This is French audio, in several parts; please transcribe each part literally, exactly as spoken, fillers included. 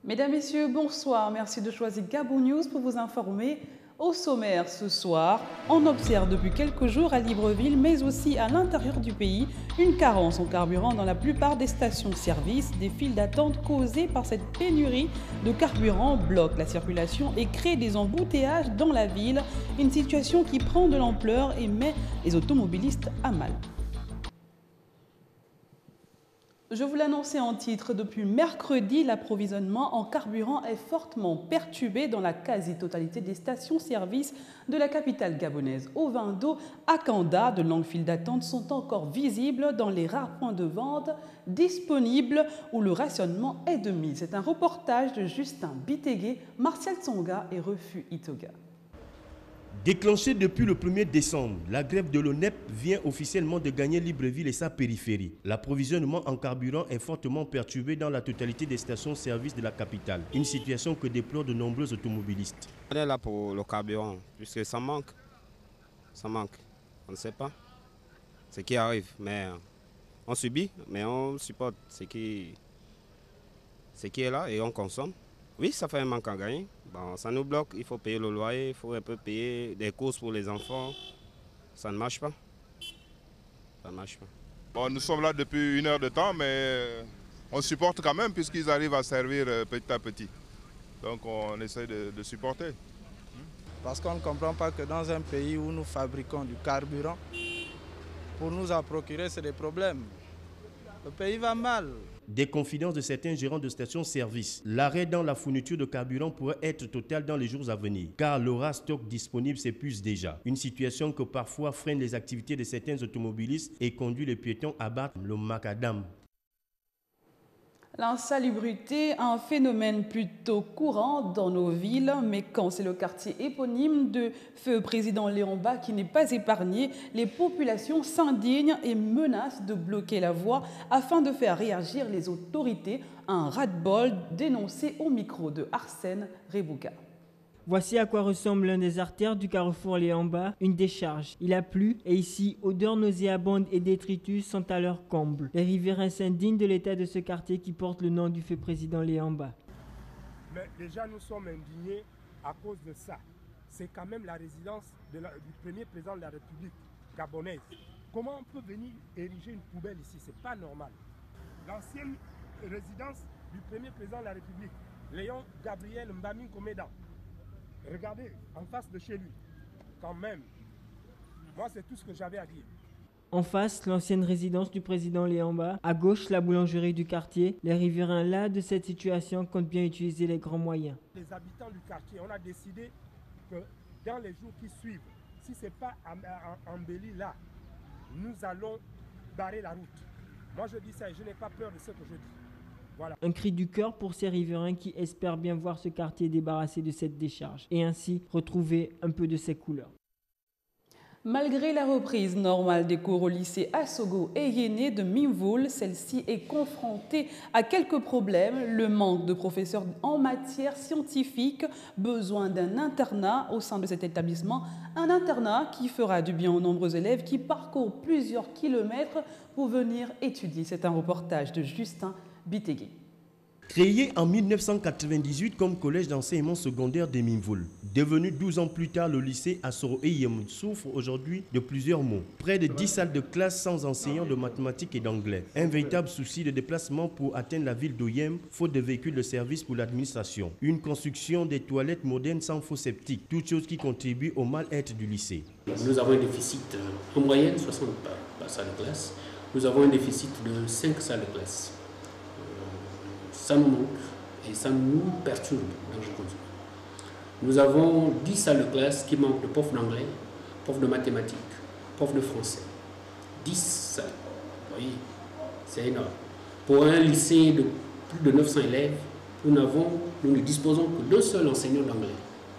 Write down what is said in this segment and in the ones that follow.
Mesdames, Messieurs, bonsoir. Merci de choisir Gabon News pour vous informer. Au sommaire ce soir, on observe depuis quelques jours à Libreville, mais aussi à l'intérieur du pays, une carence en carburant dans la plupart des stations-service. Des files d'attente causées par cette pénurie de carburant bloquent la circulation et créent des embouteillages dans la ville. Une situation qui prend de l'ampleur et met les automobilistes à mal. Je vous l'annonçais en titre, depuis mercredi, l'approvisionnement en carburant est fortement perturbé dans la quasi-totalité des stations-service de la capitale gabonaise. Au vin d'eau, à Kanda, de longues files d'attente sont encore visibles dans les rares points de vente disponibles où le rationnement est de mise. C'est un reportage de Justin Bitegué, Martial Tsonga et Refus Itoga. Déclenchée depuis le premier décembre, la grève de l'O N E P vient officiellement de gagner Libreville et sa périphérie. L'approvisionnement en carburant est fortement perturbé dans la totalité des stations-service de la capitale. Une situation que déplorent de nombreux automobilistes. On est là pour le carburant, puisque ça manque. Ça manque. On ne sait pas ce qui arrive, mais on subit, mais on supporte ce qui, ce qui est là et on consomme. Oui, ça fait un manque à gagner. Bon, ça nous bloque, il faut payer le loyer, il faut un peu payer des courses pour les enfants. Ça ne marche pas. Ça ne marche pas. Bon, nous sommes là depuis une heure de temps, mais on supporte quand même puisqu'ils arrivent à servir petit à petit. Donc on essaie de, de supporter. Parce qu'on ne comprend pas que dans un pays où nous fabriquons du carburant, pour nous en procurer, c'est des problèmes. Le pays va mal. Des confidences de certains gérants de stations-service. L'arrêt dans la fourniture de carburant pourrait être total dans les jours à venir, car le rat stock disponible s'épuise déjà. Une situation que parfois freine les activités de certains automobilistes et conduit les piétons à battre le macadam. L'insalubrité, un phénomène plutôt courant dans nos villes, mais quand c'est le quartier éponyme de Feu Président Léon Mba qui n'est pas épargné, les populations s'indignent et menacent de bloquer la voie afin de faire réagir les autorités. Un ras-de-bol dénoncé au micro de Arsène Rebouka. Voici à quoi ressemble l'un des artères du carrefour Léon Mba, une décharge. Il a plu et ici, odeurs nauséabondes et détritus sont à leur comble. Les riverains s'indignent de l'état de ce quartier qui porte le nom du feu président Léon Mba. Mais déjà nous sommes indignés à cause de ça. C'est quand même la résidence de la, du premier président de la République gabonaise. Comment on peut venir ériger une poubelle ici? C'est pas normal. L'ancienne résidence du premier président de la République, Léon Gabriel Mbamine Komeda. Regardez, en face de chez lui, quand même. Moi, c'est tout ce que j'avais à dire. En face, l'ancienne résidence du président Léon Mba. À gauche, la boulangerie du quartier. Les riverains là de cette situation comptent bien utiliser les grands moyens. Les habitants du quartier, on a décidé que dans les jours qui suivent, si ce n'est pas embelli là, nous allons barrer la route. Moi, je dis ça et je n'ai pas peur de ce que je dis. Voilà. Un cri du cœur pour ces riverains qui espèrent bien voir ce quartier débarrassé de cette décharge et ainsi retrouver un peu de ses couleurs. Malgré la reprise normale des cours au lycée Assogo et Yéné de Mimvoul, celle-ci est confrontée à quelques problèmes. Le manque de professeurs en matière scientifique, besoin d'un internat au sein de cet établissement. Un internat qui fera du bien aux nombreux élèves qui parcourent plusieurs kilomètres pour venir étudier. C'est un reportage de Justin Bitegué. Créé en mille neuf cent quatre-vingt-dix-huit comme collège d'enseignement secondaire de Mimvoul, devenu douze ans plus tard le lycée Assoro Eyem souffre aujourd'hui de plusieurs maux. Près de dix salles de classe sans enseignants de mathématiques et d'anglais. Un véritable souci de déplacement pour atteindre la ville d'Oyem, faute de véhicules de service pour l'administration. Une construction des toilettes modernes sans faux septique, toute chose qui contribue au mal-être du lycée. Nous avons un déficit en moyenne soixante salles de classe. Nous avons un déficit de cinq salles de classe. Ça nous manque et ça nous perturbe dans le conduit. Nous avons dix salles de classe qui manquent de profs d'anglais, profs de mathématiques, profs de français. dix salles. Vous voyez, c'est énorme. Pour un lycée de plus de neuf cents élèves, nous, n'avons, nous ne disposons que d'un seul enseignant d'anglais.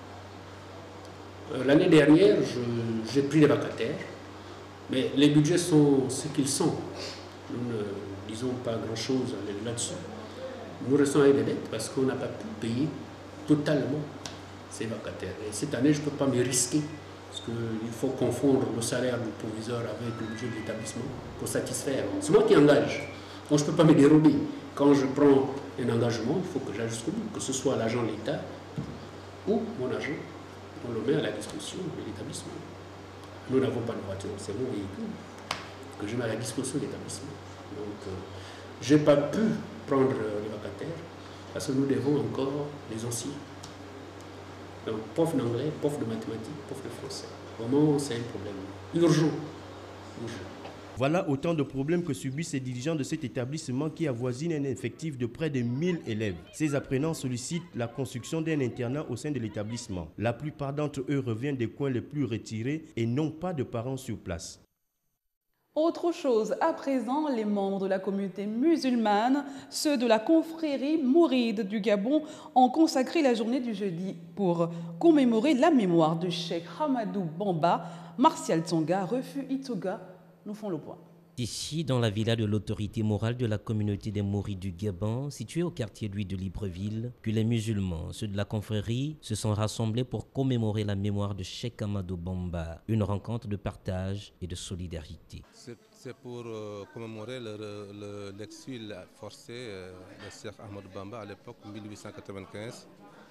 Euh, L'année dernière, j'ai pris des vacataires, mais les budgets sont ce qu'ils sont. Nous ne disons pas grand-chose là-dessus. Nous restons avec des dettes parce qu'on n'a pas pu payer totalement ces vacataires. Et cette année, je ne peux pas me risquer parce qu'il faut confondre le salaire du proviseur avec le budget de l'établissement pour satisfaire. C'est moi qui engage. Donc je ne peux pas me dérober. quand je prends un engagement, il faut que j'aille jusqu'au bout, que ce soit l'agent de l'État ou mon agent, on le met à la disposition de l'établissement. Nous n'avons pas de voiture, c'est mon véhicule que je mets à la disposition de l'établissement. Donc, euh, je n'ai pas pu prendre euh, les vacataires parce que nous devons encore les anciens. Donc, prof d'anglais, prof de mathématiques, prof de français. Vraiment, c'est un problème urgent. urgent. Voilà autant de problèmes que subissent les dirigeants de cet établissement qui avoisine un effectif de près de mille élèves. Ces apprenants sollicitent la construction d'un internat au sein de l'établissement. La plupart d'entre eux reviennent des coins les plus retirés et n'ont pas de parents sur place. Autre chose, à présent, les membres de la communauté musulmane, ceux de la confrérie mouride du Gabon, ont consacré la journée du jeudi pour commémorer la mémoire de Cheikh Hamadou Bamba. Martial Tsonga, Refus Itoga, nous font le point. Ici, dans la villa de l'autorité morale de la communauté des Mourides du Gabon, située au quartier de Libreville, que les musulmans, ceux de la confrérie, se sont rassemblés pour commémorer la mémoire de Cheikh Hamadou Bamba, une rencontre de partage et de solidarité. C'est pour euh, commémorer l'exil le, le, forcé euh, de Cheikh Hamadou Bamba à l'époque mille huit cent quatre-vingt-quinze.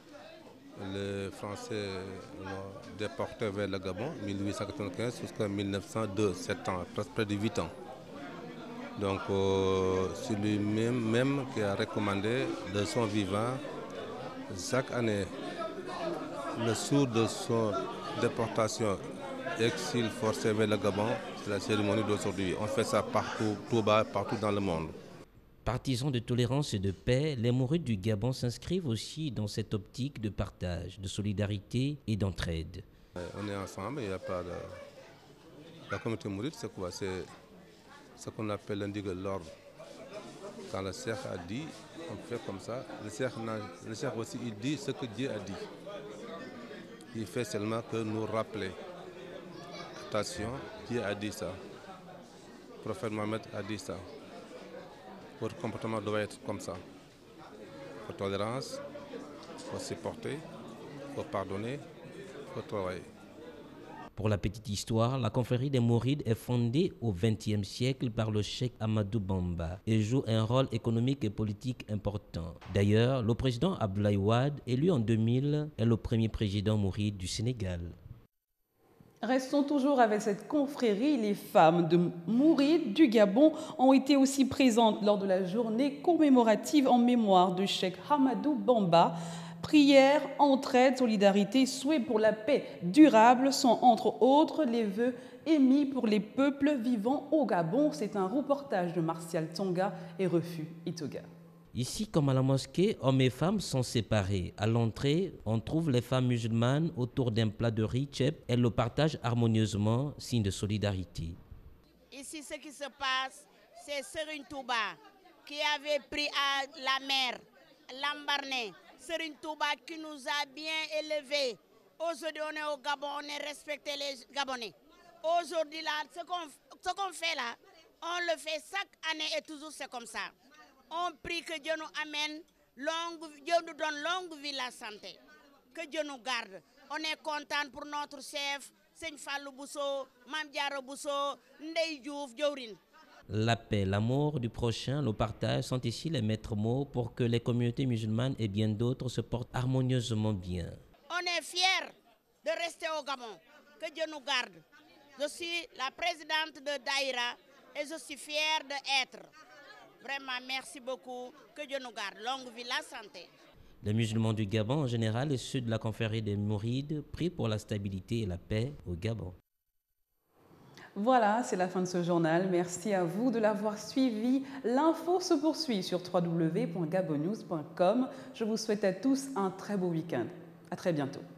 Les Français l'ont déporté vers le Gabon mille huit cent quatre-vingt-quinze jusqu'en mille neuf cent deux, sept ans, presque près de huit ans. Donc euh, c'est lui-même même qui a recommandé de son vivant chaque année, le jour de son déportation, exil forcé vers le Gabon, c'est la cérémonie d'aujourd'hui. On fait ça partout, tout bas, partout dans le monde. Partisans de tolérance et de paix, les Mourides du Gabon s'inscrivent aussi dans cette optique de partage, de solidarité et d'entraide. On est ensemble, il n'y a pas de... La communauté mouride, c'est quoi? C'est ce qu'on appelle l'indigue l'ordre. Quand le cheikh a dit, on fait comme ça. Le cheikh, le cheikh aussi, il dit ce que Dieu a dit. Il fait seulement que nous rappeler. Attention, Dieu a dit ça. Le prophète Mohammed a dit ça. Votre comportement doit être comme ça. Il faut tolérance, il faut supporter, il faut pardonner, il faut travailler. Pour la petite histoire, la confrérie des Mourides est fondée au vingtième siècle par le cheikh Hamadou Bamba et joue un rôle économique et politique important. D'ailleurs, le président Abdoulaye Wade, élu en deux mille, est le premier président mouride du Sénégal. Restons toujours avec cette confrérie. Les femmes de Mourides du Gabon ont été aussi présentes lors de la journée commémorative en mémoire de Cheikh Hamadou Bamba. Prières, entraide, solidarité, souhaits pour la paix durable sont entre autres les vœux émis pour les peuples vivant au Gabon. C'est un reportage de Martial Tsonga et Refus Itoga. Ici, comme à la mosquée, hommes et femmes sont séparés. À l'entrée, on trouve les femmes musulmanes autour d'un plat de riz tchèp. Elles le partagent harmonieusement, signe de solidarité. Ici, ce qui se passe, c'est Serigne Touba qui avait pris à la mer, Lambaréné. Serigne Touba qui nous a bien élevés. Aujourd'hui, on est au Gabon, on est respecté les Gabonais. Aujourd'hui, là, ce qu'on ce qu'on fait là, on le fait chaque année et toujours c'est comme ça. On prie que Dieu nous amène, longue, Dieu nous donne longue vie, la santé. Que Dieu nous garde. On est content pour notre chef, Seigne Fallou Bousso, Mame Diarra Bousso, Ndeye Diouf, Diourine. La paix, l'amour du prochain, le partage sont ici les maîtres mots pour que les communautés musulmanes et bien d'autres se portent harmonieusement bien. On est fiers de rester au Gabon. Que Dieu nous garde. Je suis la présidente de Daïra et je suis fière d'être. Vraiment, merci beaucoup. Que Dieu nous garde. Longue vie, la santé. Les musulmans du Gabon en général et ceux de la confrérie des Mourides prient pour la stabilité et la paix au Gabon. Voilà, c'est la fin de ce journal. Merci à vous de l'avoir suivi. L'info se poursuit sur w w w point gabonnews point com. Je vous souhaite à tous un très beau week-end. À très bientôt.